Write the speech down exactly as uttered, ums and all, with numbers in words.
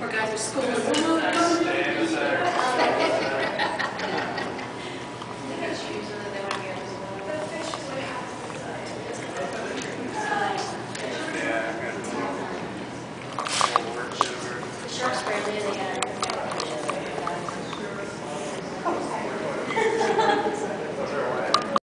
Poor guys are school. Nice. They got shoes on it, they want